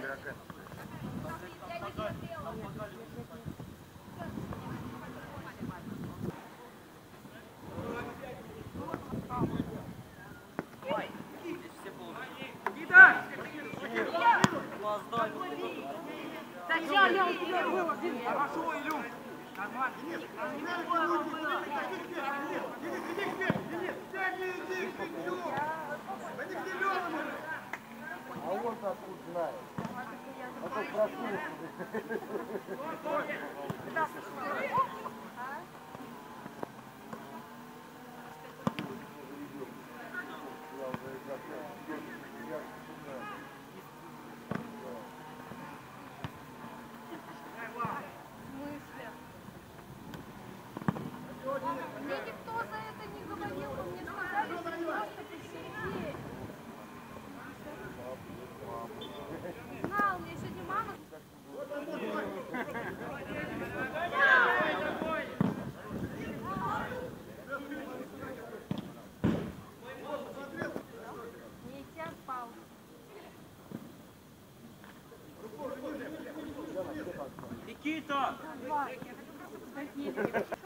игрока. Хорошо, Илюх! Нормально! А он откуда знает? А то проснулся. Мне никто за это не говорил, вы мне сказали, что просто посередине. Знал, мне сегодня мама... Митя, пауза. Никита!